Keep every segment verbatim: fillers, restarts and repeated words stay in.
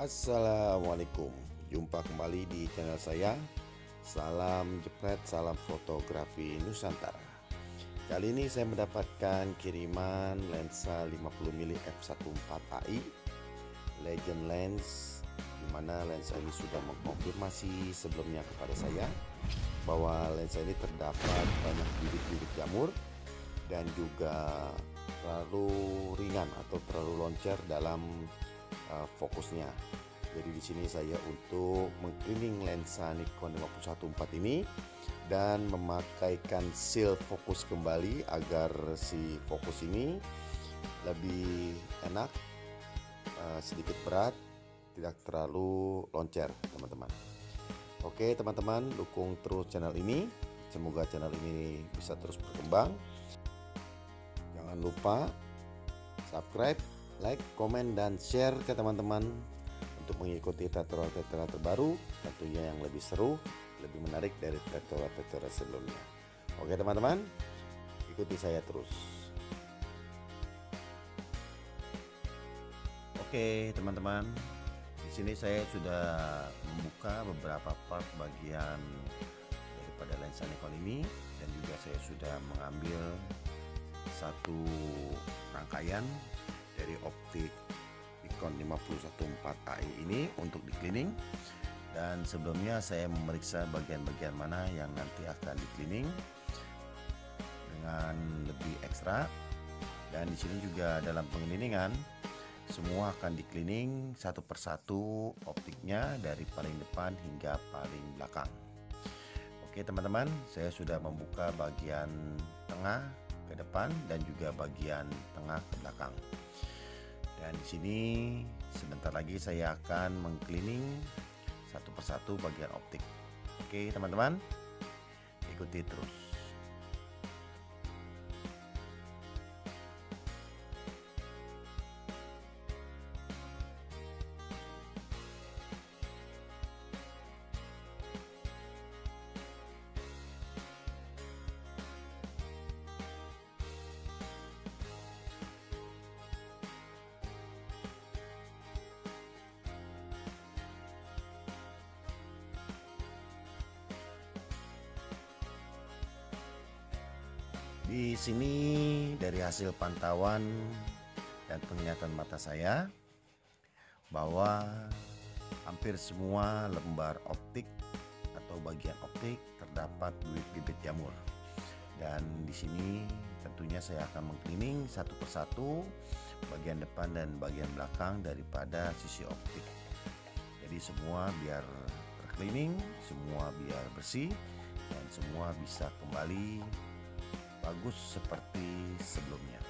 Assalamualaikum, jumpa kembali di channel saya. Salam jepret, salam fotografi Nusantara. Kali ini saya mendapatkan kiriman lensa lima puluh milimeter f satu empat A I Legend Lens, dimana lensa ini sudah mengkonfirmasi sebelumnya kepada saya bahwa lensa ini terdapat banyak bibit-bibit jamur dan juga terlalu ringan atau terlalu loncer dalam uh, fokusnya. Jadi di sini saya untuk mengcleaning lensa Nikon lima satu empat ini dan memakaikan seal fokus kembali agar si fokus ini lebih enak, uh, sedikit berat, tidak terlalu loncer, teman-teman. Oke teman-teman, dukung terus channel ini, semoga channel ini bisa terus berkembang. Jangan lupa subscribe, like, komen, dan share ke teman-teman untuk mengikuti tutorial-tutorial terbaru, tentunya yang lebih seru, lebih menarik dari tutorial-tutorial sebelumnya. Oke teman-teman, ikuti saya terus. Oke teman-teman, di sini saya sudah membuka beberapa part bagian daripada lensa Nikon ini, dan juga saya sudah mengambil satu rangkaian dari optik Nikon lima satu empat A I ini untuk di cleaning. Dan sebelumnya saya memeriksa bagian-bagian mana yang nanti akan di cleaning dengan lebih ekstra. Dan di sini juga dalam pengcleaningan semua akan di cleaning satu persatu optiknya dari paling depan hingga paling belakang. Oke teman-teman, saya sudah membuka bagian tengah ke depan dan juga bagian tengah ke belakang. Dan di sini sebentar lagi saya akan mengcleaning satu persatu bagian optik. Oke teman-teman, ikuti terus. Di sini dari hasil pantauan dan penglihatan mata saya bahwa hampir semua lembar optik atau bagian optik terdapat bibit-bibit jamur. Dan di sini tentunya saya akan mengcleaning satu persatu bagian depan dan bagian belakang daripada sisi optik. Jadi semua biar tercleaning, semua biar bersih, dan semua bisa kembali bagus seperti sebelumnya.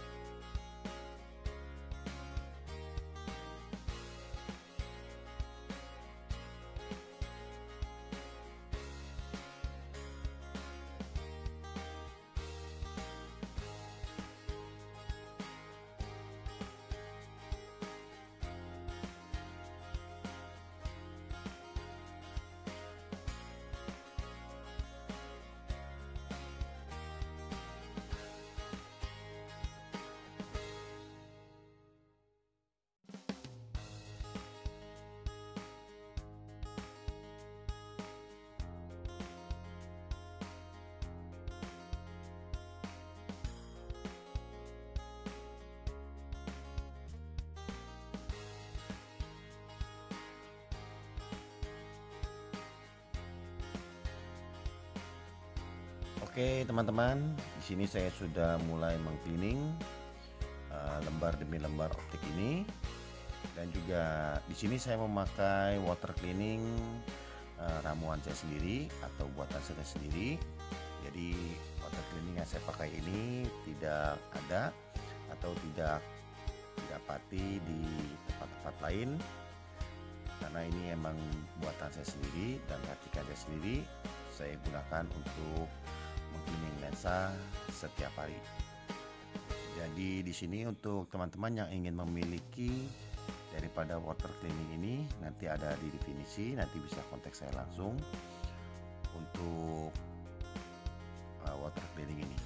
Oke teman-teman, di sini saya sudah mulai mengcleaning uh, lembar demi lembar optik ini, dan juga di sini saya memakai water cleaning uh, ramuan saya sendiri atau buatan saya sendiri. Jadi water cleaning yang saya pakai ini tidak ada atau tidak didapati di tempat-tempat lain, karena ini emang buatan saya sendiri dan racikan saya sendiri. Saya gunakan untuk mengcleaning lensa setiap hari. Jadi di sini untuk teman-teman yang ingin memiliki daripada water cleaning ini, nanti ada di definisi, nanti bisa kontak saya langsung untuk uh, water cleaning ini.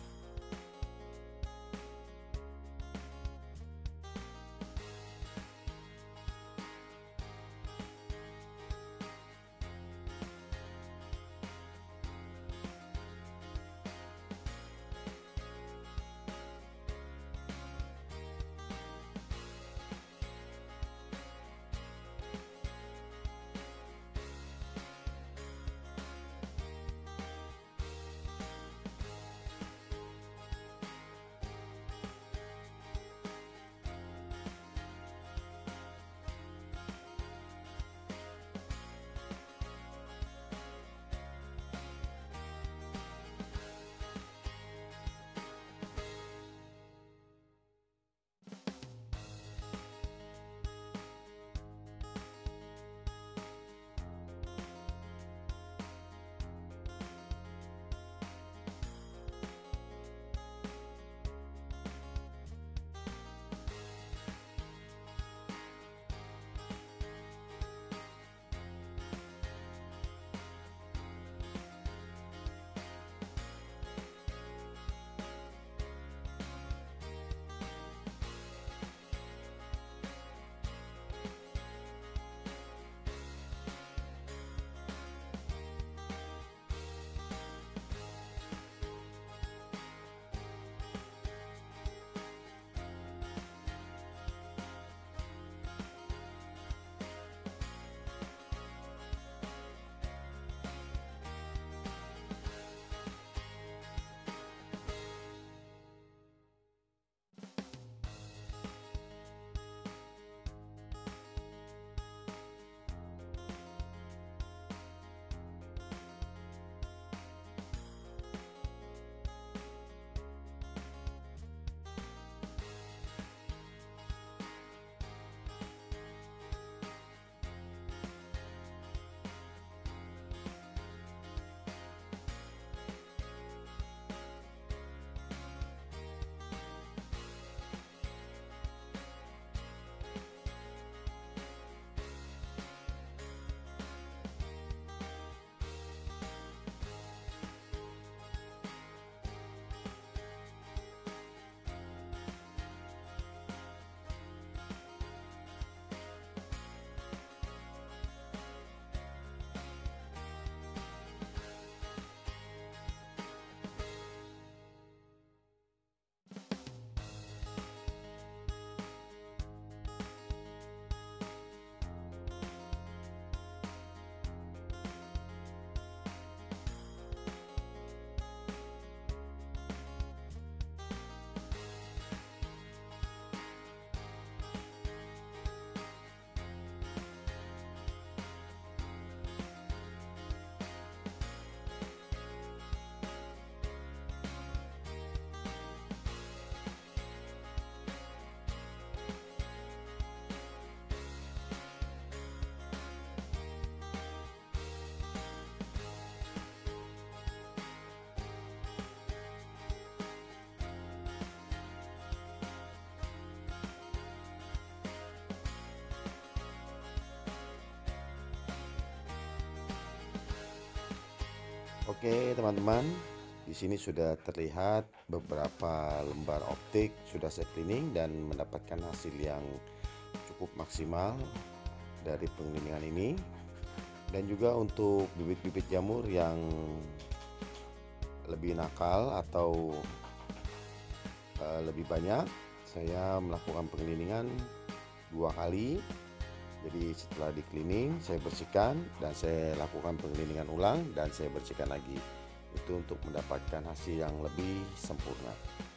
Oke teman-teman, di sini sudah terlihat beberapa lembar optik sudah saya cleaning dan mendapatkan hasil yang cukup maksimal dari penggilingan ini. Dan juga untuk bibit-bibit jamur yang lebih nakal atau uh, lebih banyak, saya melakukan penggilingan dua kali. Jadi setelah di cleaning saya bersihkan dan saya lakukan penggilingan ulang dan saya bersihkan lagi. Itu untuk mendapatkan hasil yang lebih sempurna.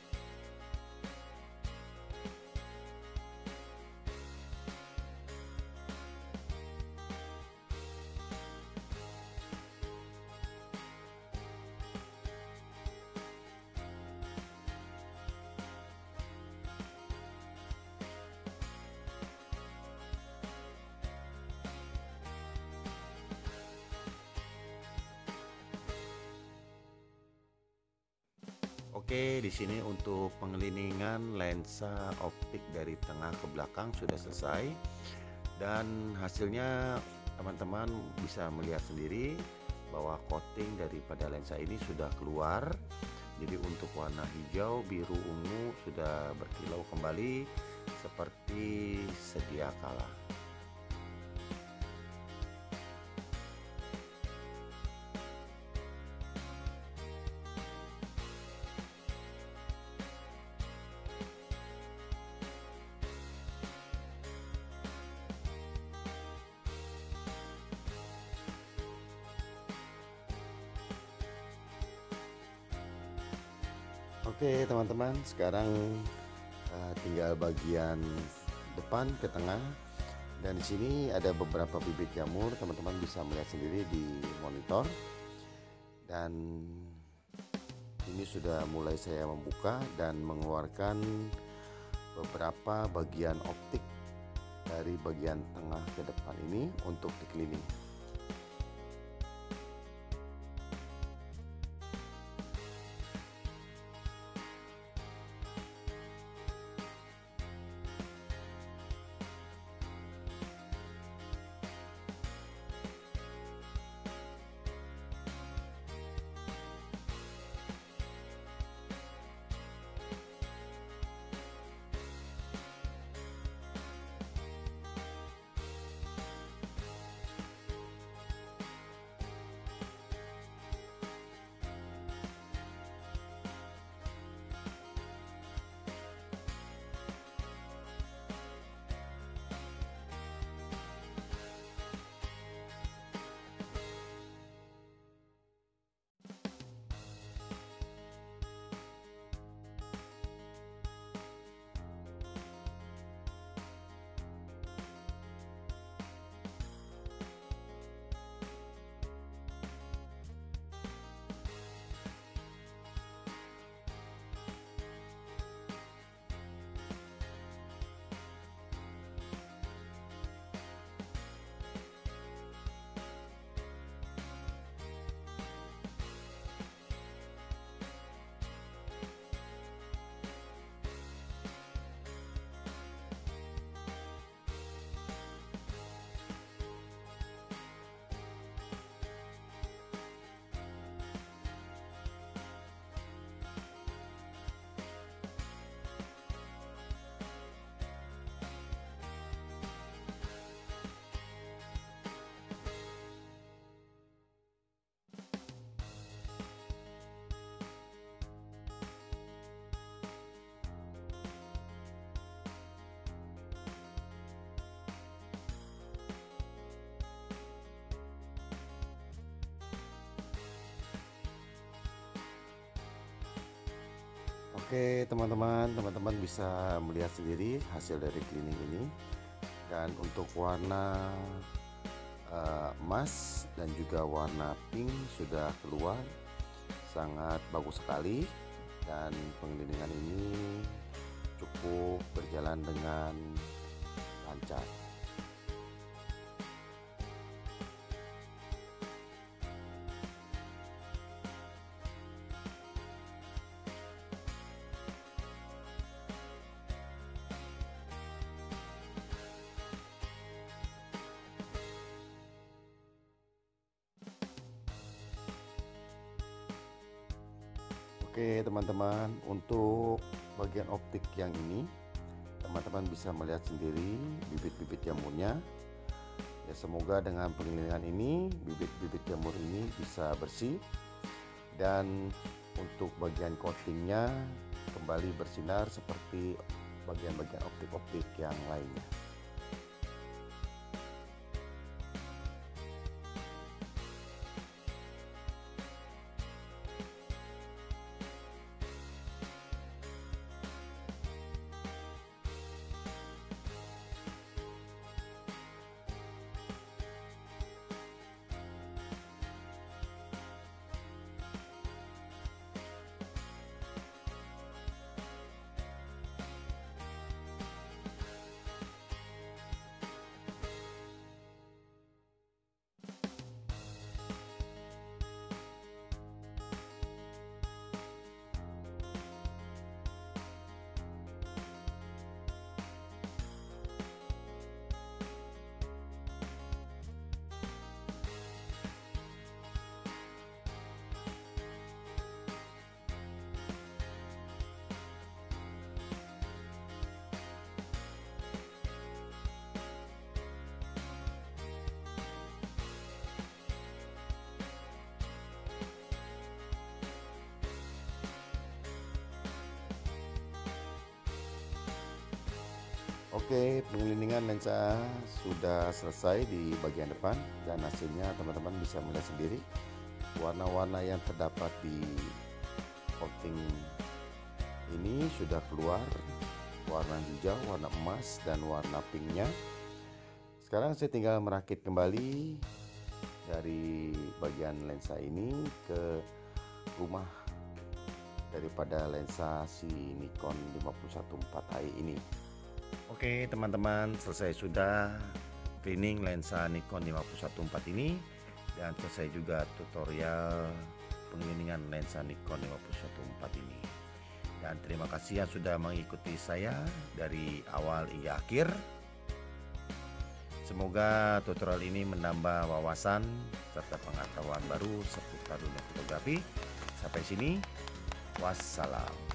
Oke, di sini untuk pengelilingan lensa optik dari tengah ke belakang sudah selesai dan hasilnya teman-teman bisa melihat sendiri bahwa coating daripada lensa ini sudah keluar. Jadi untuk warna hijau, biru, ungu sudah berkilau kembali seperti sedia kala. Oke teman-teman, sekarang uh, tinggal bagian depan ke tengah, dan di sini ada beberapa bibit jamur, teman-teman bisa melihat sendiri di monitor. Dan ini sudah mulai saya membuka dan mengeluarkan beberapa bagian optik dari bagian tengah ke depan ini untuk dikeliling. Oke teman-teman, teman-teman bisa melihat sendiri hasil dari cleaning ini. Dan untuk warna uh, emas dan juga warna pink sudah keluar, sangat bagus sekali. Dan pengelilingan ini cukup berjalan dengan lancar. Oke teman-teman, untuk bagian optik yang ini teman-teman bisa melihat sendiri bibit-bibit jamurnya. Ya, semoga dengan penggilingan ini bibit-bibit jamur ini bisa bersih, dan untuk bagian coatingnya kembali bersinar seperti bagian-bagian optik-optik yang lainnya. Oke, pengelilingan lensa sudah selesai di bagian depan, dan hasilnya teman-teman bisa melihat sendiri warna-warna yang terdapat di coating ini sudah keluar, warna hijau, warna emas, dan warna pinknya. Sekarang saya tinggal merakit kembali dari bagian lensa ini ke rumah daripada lensa si Nikon lima satu empat i ini. Oke teman-teman, selesai sudah cleaning lensa Nikon lima satu empat ini, dan selesai juga tutorial pengelilingan lensa Nikon lima satu empat ini. Dan terima kasih yang sudah mengikuti saya dari awal hingga akhir. Semoga tutorial ini menambah wawasan serta pengetahuan baru seputar dunia fotografi. Sampai sini, wassalam.